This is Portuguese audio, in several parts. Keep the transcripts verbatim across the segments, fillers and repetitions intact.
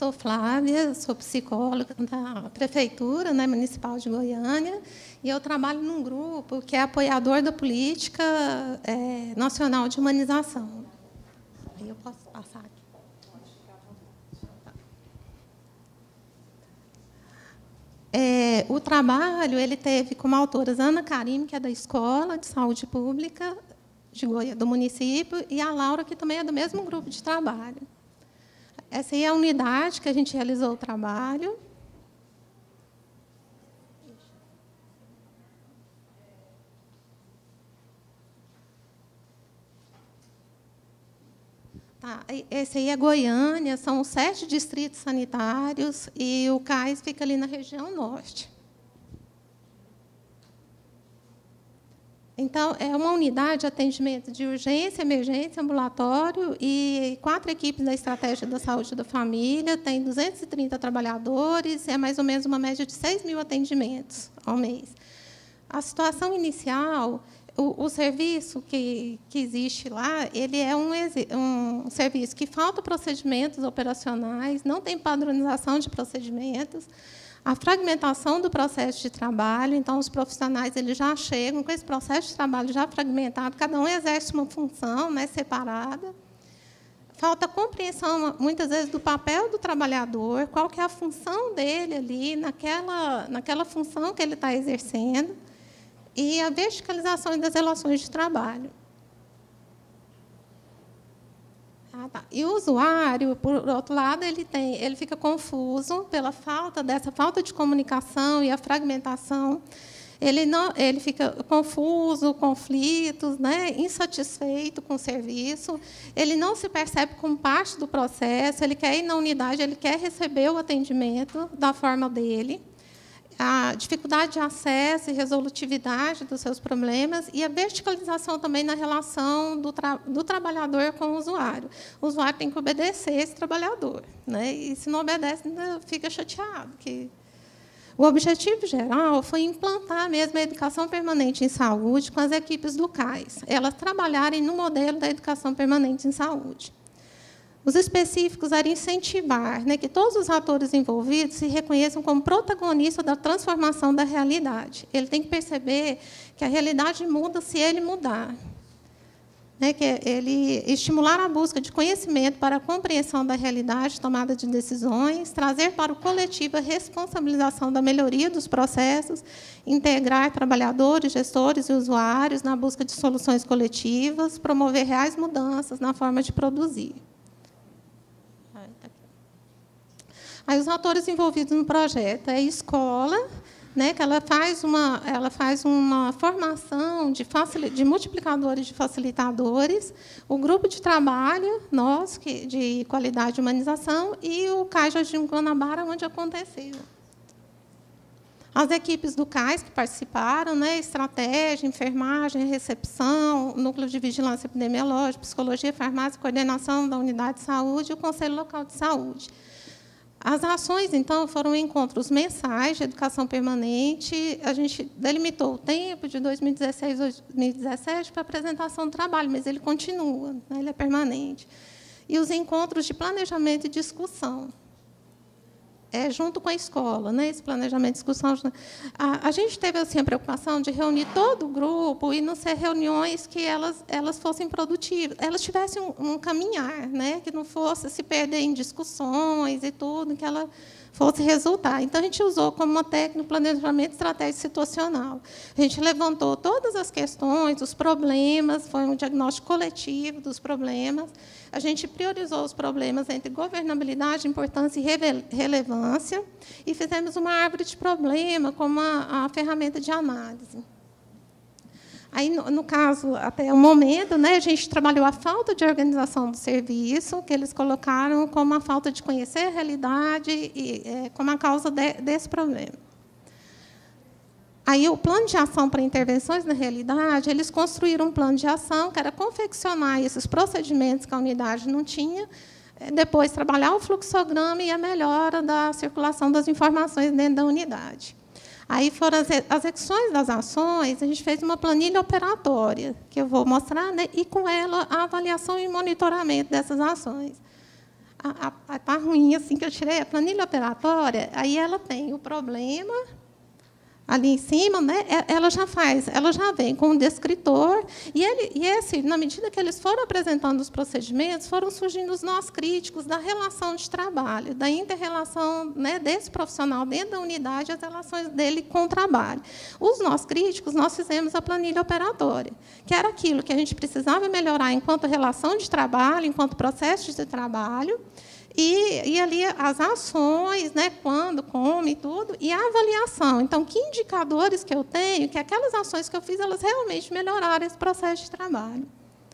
sou Flávia, sou psicóloga da Prefeitura, né, Municipal de Goiânia, e eu trabalho num grupo que é apoiador da política é, nacional de humanização. Aí eu posso passar aqui. É, o trabalho ele teve como autoras Ana Karim, que é da Escola de Saúde Pública de Goiânia, do município, e a Laura, que também é do mesmo grupo de trabalho. Essa aí é a unidade que a gente realizou o trabalho. Tá, esse aí é Goiânia, são sete distritos sanitários, e o CAIS fica ali na região norte. Então, é uma unidade de atendimento de urgência, emergência, ambulatório, e quatro equipes da Estratégia da Saúde da Família, tem duzentos e trinta trabalhadores, é mais ou menos uma média de seis mil atendimentos ao mês. A situação inicial, o, o serviço que, que existe lá, ele é um, um serviço que falta procedimentos operacionais, não tem padronização de procedimentos, a fragmentação do processo de trabalho, então, os profissionais eles já chegam com esse processo de trabalho já fragmentado, cada um exerce uma função, né, separada. Falta compreensão, muitas vezes, do papel do trabalhador, qual que é a função dele ali, naquela, naquela função que ele está exercendo, e a verticalização das relações de trabalho. Ah, tá. E o usuário, por outro lado, ele, tem, ele fica confuso pela falta dessa falta de comunicação e a fragmentação. Ele, não, ele fica confuso, conflitos, né, insatisfeito com o serviço. Ele não se percebe como parte do processo. Ele quer ir na unidade, ele quer receber o atendimento da forma dele. A dificuldade de acesso e resolutividade dos seus problemas e a verticalização também na relação do, tra do trabalhador com o usuário. O usuário tem que obedecer esse trabalhador, né? E, se não obedece, ainda fica chateado. Que... O objetivo geral foi implantar mesmo a educação permanente em saúde com as equipes do CAIS, elas trabalharem no modelo da educação permanente em saúde. Os específicos eram incentivar, né, que todos os atores envolvidos se reconheçam como protagonistas da transformação da realidade. Ele tem que perceber que a realidade muda se ele mudar. Né, que ele estimular a busca de conhecimento para a compreensão da realidade, tomada de decisões, trazer para o coletivo a responsabilização da melhoria dos processos, integrar trabalhadores, gestores e usuários na busca de soluções coletivas, promover reais mudanças na forma de produzir. Aí, os atores envolvidos no projeto é a escola, né, que ela faz uma, ela faz uma formação de, facil, de multiplicadores de facilitadores, o grupo de trabalho, nós, que, de qualidade e humanização, e o CAIS Jardim Guanabara, onde aconteceu. As equipes do CAIS que participaram, né, estratégia, enfermagem, recepção, núcleo de vigilância epidemiológica, psicologia, farmácia, coordenação da unidade de saúde e o Conselho Local de Saúde. As ações, então, foram encontros mensais de educação permanente. A gente delimitou o tempo de dois mil e dezesseis a dois mil e dezessete para a apresentação do trabalho, mas ele continua, né, ele é permanente. E os encontros de planejamento e discussão. É, junto com a escola, né, esse planejamento e discussão. A, a gente teve assim, a preocupação de reunir todo o grupo e não ser reuniões que elas, elas fossem produtivas, elas tivessem um, um caminhar, né, que não fosse se perder em discussões e tudo, que ela fosse resultar. Então, a gente usou como uma técnica o planejamento estratégico situacional. A gente levantou todas as questões, os problemas, foi um diagnóstico coletivo dos problemas. A gente priorizou os problemas entre governabilidade, importância e relevância e fizemos uma árvore de problema como a, a ferramenta de análise. Aí, no, no caso, até o momento, né, a gente trabalhou a falta de organização do serviço, que eles colocaram como a falta de conhecer a realidade e é, como a causa de, desse problema. Aí, o plano de ação para intervenções na realidade, eles construíram um plano de ação, que era confeccionar esses procedimentos que a unidade não tinha, depois trabalhar o fluxograma e a melhora da circulação das informações dentro da unidade. Aí foram as execuções das ações, a gente fez uma planilha operatória, que eu vou mostrar, né, e, com ela, a avaliação e monitoramento dessas ações. a, a, tá ruim, assim, que eu tirei a planilha operatória, aí ela tem o problema ali em cima, né, ela já faz, ela já vem com o descritor, e, ele, e esse, na medida que eles foram apresentando os procedimentos, foram surgindo os nós críticos da relação de trabalho, da inter-relação, né, desse profissional dentro da unidade, as relações dele com o trabalho. Os nós críticos, nós fizemos a planilha operatória, que era aquilo que a gente precisava melhorar enquanto relação de trabalho, enquanto processo de trabalho, E, e ali as ações, né, quando, como e tudo, e a avaliação. Então, que indicadores que eu tenho, que aquelas ações que eu fiz, elas realmente melhoraram esse processo de trabalho.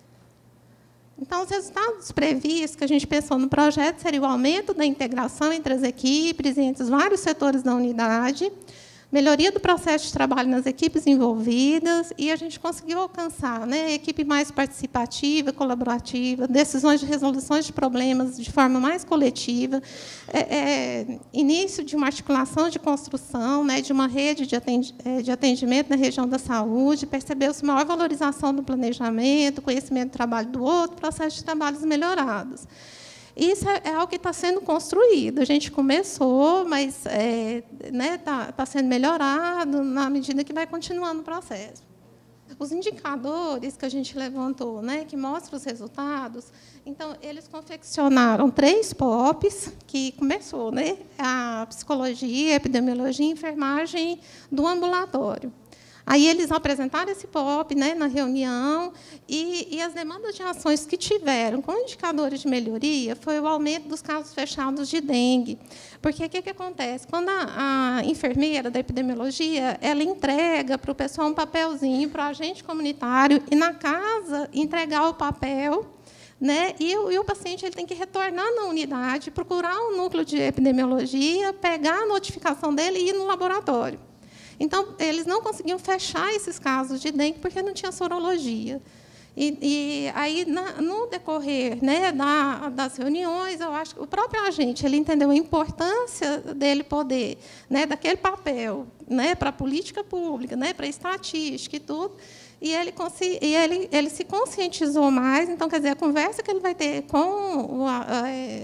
Então, os resultados previstos que a gente pensou no projeto seria o aumento da integração entre as equipes, entre os vários setores da unidade, melhoria do processo de trabalho nas equipes envolvidas, e a gente conseguiu alcançar, né, equipe mais participativa, colaborativa, decisões de resoluções de problemas de forma mais coletiva, é, é, início de uma articulação de construção, né, de uma rede de atendimento na região da saúde, percebeu-se maior valorização do planejamento, conhecimento do trabalho do outro, processo de trabalhos melhorados. Isso é algo que está sendo construído. A gente começou, mas está é, né, tá, tá sendo melhorado na medida que vai continuando o processo. Os indicadores que a gente levantou, né, que mostram os resultados, então, eles confeccionaram três P O Ps, que começou, né, a psicologia, a epidemiologia e a enfermagem do ambulatório. Aí eles apresentaram esse P O P, né, na reunião, e, e as demandas de ações que tiveram com indicadores de melhoria foi o aumento dos casos fechados de dengue. Porque o que, que acontece? Quando a, a enfermeira da epidemiologia ela entrega para o pessoal um papelzinho para o agente comunitário e, na casa, entregar o papel, né, e, o, e o paciente ele tem que retornar na unidade, procurar o núcleo de epidemiologia, pegar a notificação dele e ir no laboratório. Então, eles não conseguiam fechar esses casos de dengue porque não tinha sorologia. E, e aí, na, no decorrer, né, da, das reuniões, eu acho que o próprio agente ele entendeu a importância dele poder, né, daquele papel, né, para a política pública, né, para a estatística e tudo, e ele, e ele, ele se conscientizou mais. Então, quer dizer, a conversa que ele vai ter com o, a,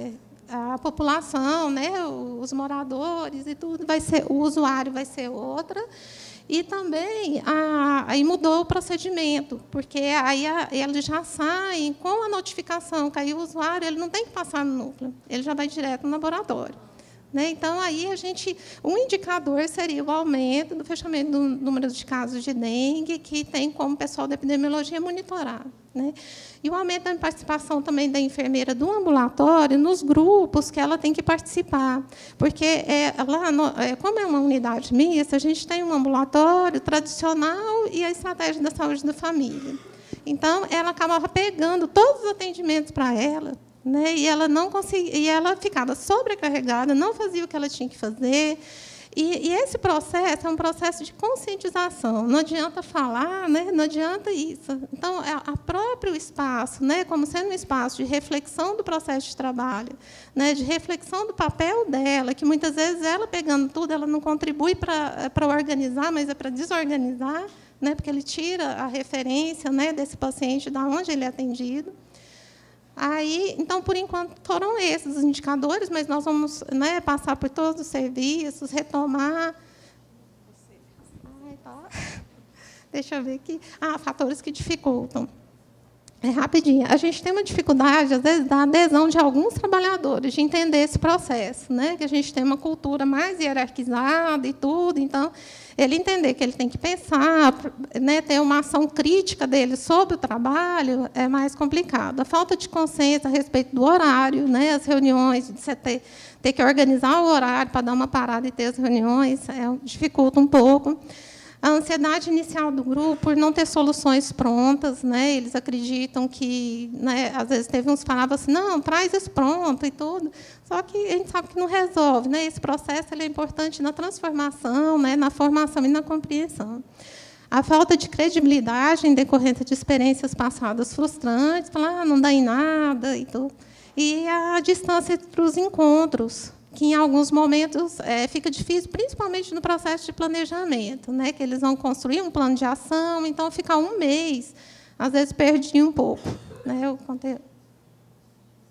a população, né, os moradores e tudo, vai ser, o usuário vai ser outra. E também a, aí mudou o procedimento, porque aí a, eles já saem com a notificação, que aí o usuário ele não tem que passar no núcleo, ele já vai direto no laboratório. Né? Então, aí a gente, um indicador seria o aumento do fechamento do número de casos de dengue, que tem como o pessoal da epidemiologia monitorar. Né? E o aumento da participação também da enfermeira do ambulatório nos grupos que ela tem que participar. Porque, é, lá no, é, como é uma unidade mista, a gente tem um ambulatório tradicional e a estratégia da saúde da família. Então, ela acabava pegando todos os atendimentos para ela, né? E ela não conseguia, e ela ficava sobrecarregada, não fazia o que ela tinha que fazer. E, e esse processo é um processo de conscientização. Não adianta falar, né? Não adianta isso. Então, a, a próprio espaço, né? Como sendo um espaço de reflexão do processo de trabalho, né? De reflexão do papel dela, que muitas vezes ela pegando tudo, ela não contribui para para organizar, mas é para desorganizar, né? Porque ele tira a referência, né? Desse paciente da onde ele é atendido. Aí, então, por enquanto, foram esses os indicadores, mas nós vamos, né, passar por todos os serviços, retomar. Ai, tá. Deixa eu ver aqui. Ah, fatores que dificultam. É rapidinho. A gente tem uma dificuldade, às vezes, da adesão de alguns trabalhadores, de entender esse processo, né? Que a gente tem uma cultura mais hierarquizada e tudo, então, ele entender que ele tem que pensar, né, ter uma ação crítica dele sobre o trabalho é mais complicado. A falta de consenso a respeito do horário, né, as reuniões, de você ter, ter que organizar o horário para dar uma parada e ter as reuniões, é, dificulta um pouco. A ansiedade inicial do grupo por não ter soluções prontas, né? Eles acreditam que, né, às vezes teve uns que falavam assim, não, traz isso pronto e tudo. Só que a gente sabe que não resolve, né? Esse processo ele é importante na transformação, né, na formação e na compreensão. A falta de credibilidade em decorrência de experiências passadas frustrantes, falar, ah, não dá em nada e tudo. E a distância entre os encontros, que, em alguns momentos, é, fica difícil, principalmente no processo de planejamento, né? Que eles vão construir um plano de ação, então, ficar um mês, às vezes, perdi um pouco. Né? Eu contei...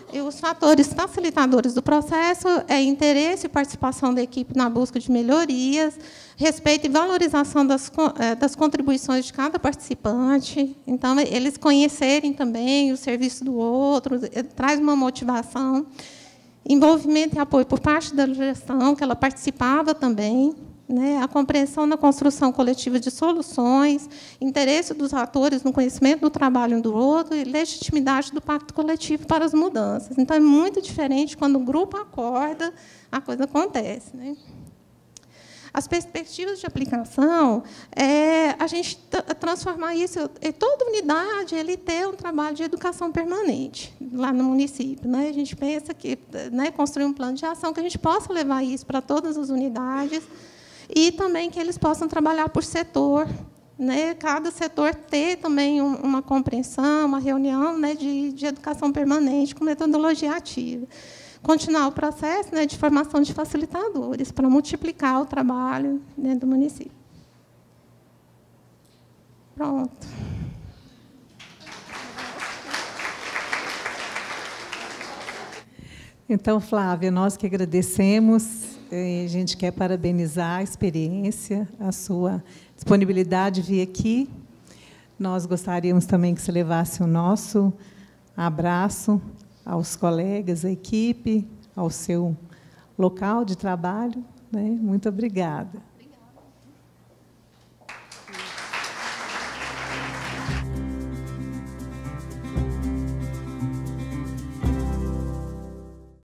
E os fatores facilitadores do processo é interesse e participação da equipe na busca de melhorias, respeito e valorização das, das contribuições de cada participante. Então, eles conhecerem também o serviço do outro, traz uma motivação. Envolvimento e apoio por parte da gestão, que ela participava também, né, a compreensão na construção coletiva de soluções, interesse dos atores no conhecimento do trabalho um do outro e legitimidade do pacto coletivo para as mudanças. Então, é muito diferente quando o grupo acorda, a coisa acontece, né? As perspectivas de aplicação é a gente transformar isso, em toda unidade, ele ter um trabalho de educação permanente lá no município, né? A gente pensa que, né, construir um plano de ação que a gente possa levar isso para todas as unidades e também que eles possam trabalhar por setor, né? Cada setor ter também um, uma compreensão, uma reunião, né, de, de educação permanente com metodologia ativa. Continuar o processo, né, de formação de facilitadores para multiplicar o trabalho dentro do município. Pronto. Então, Flávia, nós que agradecemos. A gente quer parabenizar a experiência, a sua disponibilidade de vir aqui. Nós gostaríamos também que você levasse o nosso abraço aos colegas, à equipe, ao seu local de trabalho, né? Muito obrigada.